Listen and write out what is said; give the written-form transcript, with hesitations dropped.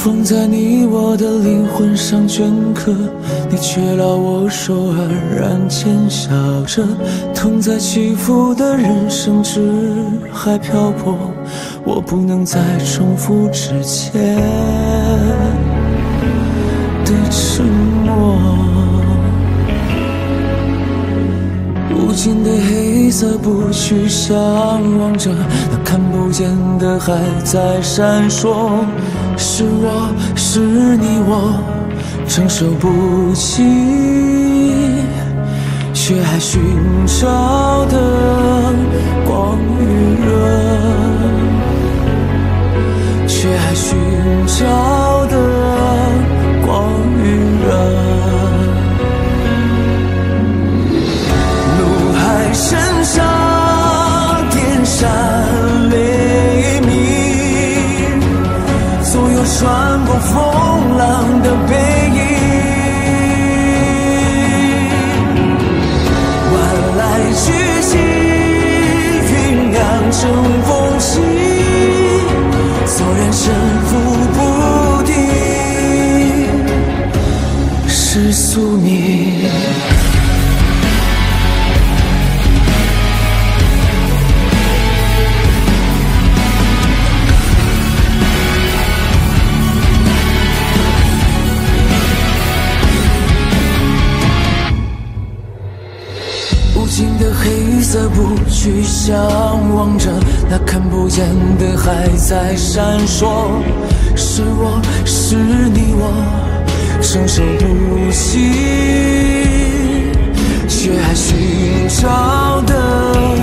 风在你我的灵魂上镌刻，你却拉我手安然间笑着。痛在起伏的人生之海漂泊，我不能再重复之前的沉默。无尽的黑色不去向往着，那看不见的还在闪烁。是我，是你，我承受不起，却还寻找的光与热，却还寻找的光与热。身上点闪雷鸣，总有穿过风浪的背影。晚来去兮，酝酿成风起，纵然沉浮不定，是宿命。黑色不去向往着，那看不见的还在闪烁。是我，是你，我承受不起，却还寻找的